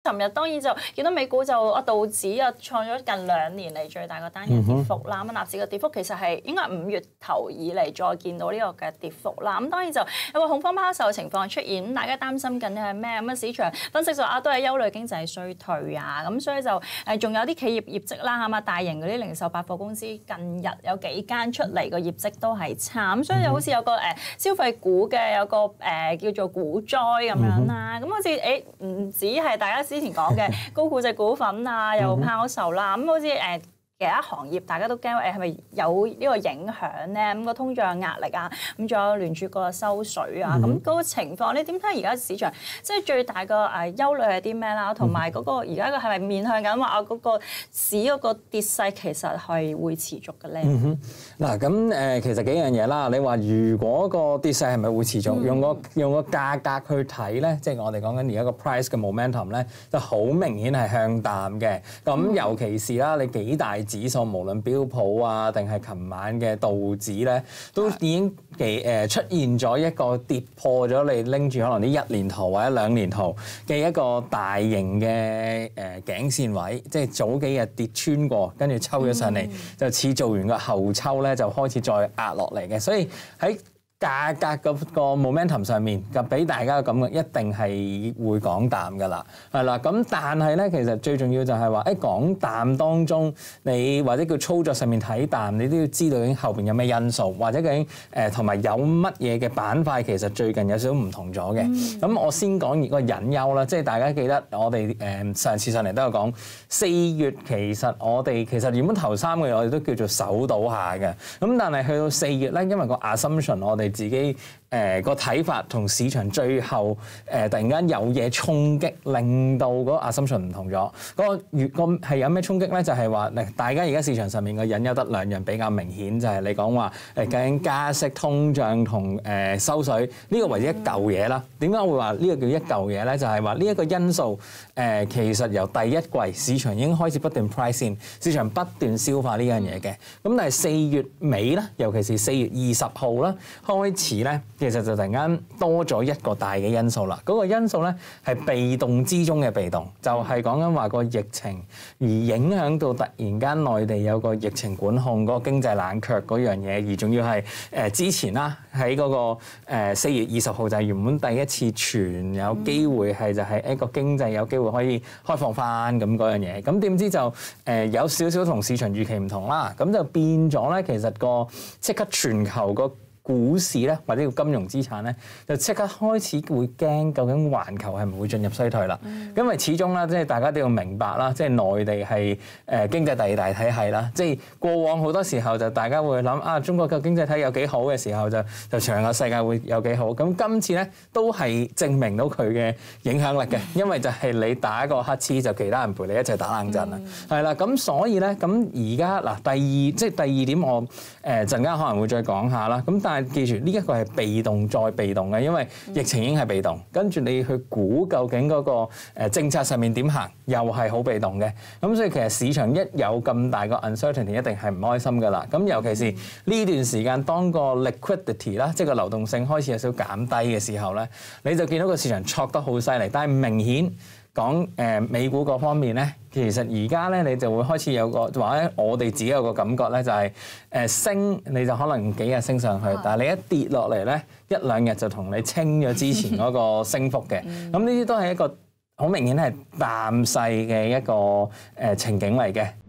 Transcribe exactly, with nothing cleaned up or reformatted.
尋日當然就見到美股就啊道指啊創咗近兩年嚟最大個單日跌幅啦。咁納指嘅跌幅其實係應該係五月頭以嚟再見到呢個嘅跌幅啦。咁當然就有個恐慌拋售嘅情況出現，咁大家擔心緊係咩？咁啊市場分析就啊都係憂慮經濟衰退啊。咁所以就誒仲有啲企業業績啦，係嘛，大型嗰啲零售百貨公司近日有幾間出嚟個業績都係差，咁所以就好似有個誒消費股嘅有個誒叫做股災咁樣啦。咁好似誒唔止係大家之前講嘅高估值股份啊，又拋售啦。咁好似誒其他行業大家都驚誒係咪有呢個影響咧？咁個通脹壓力啊，咁仲有聯儲局嘅收水啊，咁嗰個情況你點睇而家市場即係最大個誒憂慮係啲咩啦？同埋嗰個而家嘅係咪面向緊話啊嗰個市嗰個跌勢其實係會持續嘅咧？ 嗱咁誒其實幾樣嘢啦。你話如果個跌勢係咪會持續？嗯、用個用個價格去睇咧，即係我哋講緊而家個 price 嘅 momentum 咧，就好明顯係向淡嘅。咁、嗯、尤其是啦，你幾大指數無論標普啊，定係琴晚嘅道指咧，都已經幾誒出現咗一個跌破咗你拎住可能啲一年圖或者兩年圖嘅一個大型嘅誒頸線位，即係早幾日跌穿過，跟住抽咗上嚟，嗯、就似做完個後抽咧，就開始再壓落嚟嘅，所以喺價格個 momentum 上面，就俾大家嘅感覺一定係會講淡㗎啦，係啦。咁但係咧，其實最重要就係話，喺講淡當中，你或者叫操作上面睇淡，你都要知道究竟後邊有咩因素，或者究竟誒同埋有乜嘢嘅板塊其實最近有少少唔同咗嘅。咁、嗯、我先講個隱憂啦，即係大家記得我哋誒上次上嚟都有講，四月其實我哋其實原本頭三個月我哋都叫做守到下嘅，咁但係去到四月咧，因為個 assumption 我哋自己誒個睇法同市場最後誒、呃、突然間有嘢衝擊，令到嗰個 assumption 唔同咗。嗰、那個月個係有咩衝擊咧？就係話誒，大家而家市場上面嘅隱憂得兩樣比較明顯，就係、是、你講話誒究竟加息、通脹同誒、呃、收水呢、這個為之一嚿嘢啦。點解會話呢個叫一嚿嘢咧？就係話呢一個因素誒、呃，其實由第一季市場已經開始不斷 price in，市場不斷消化呢樣嘢嘅。咁但係四月尾咧，尤其是四月二十號啦，開始咧，其實就突然間多咗一個大嘅因素啦。嗰、那個因素咧係被動之中嘅被動，就係講緊話個疫情而影響到突然間內地有個疫情管控嗰、那個經濟冷卻嗰樣嘢，而仲要係誒、呃、之前啦喺嗰個四月二十號就係原本第一次傳有機會係就係一個經濟有機會可以開放翻咁嗰樣嘢，咁點知就誒、呃、有少少同市場預期唔同啦，咁就變咗咧，其實個即刻全球個股市咧，或者叫金融資產咧，就即刻開始會驚，究竟環球係唔會進入衰退啦？嗯、因為始終啦，即係大家都要明白啦，即係內地係誒經濟第二大體系啦。即係過往好多時候就大家會諗啊，中國嘅經濟體有幾好嘅時候就就全個世界會有幾好。咁今次咧都係證明到佢嘅影響力嘅，因為就係你打一個乞嗤，就其他人陪你一齊打冷震啦。係啦、嗯，咁所以咧，咁而家嗱第二即係第二點我，我誒陣間可能會再講下啦。咁但係記住呢一個係被動再被動嘅，因為疫情已經係被動，跟住你去估究竟嗰個誒政策上面點行，又係好被動嘅。咁所以其實市場一有咁大個 uncertainty，一定係唔開心噶啦。咁尤其是呢段時間，當個 liquidity 啦，即係個流動性開始有少少減低嘅時候咧，你就見到個市場挫得好犀利。但係明顯講誒美股嗰方面咧，其實而家咧你就會開始有個或者我哋自己有個感覺咧，就係誒升你就可能幾日升上去，但係你一跌落嚟咧，一兩日就同你清咗之前嗰個升幅嘅。咁呢啲都係一個好明顯係淡勢嘅一個誒情景嚟嘅。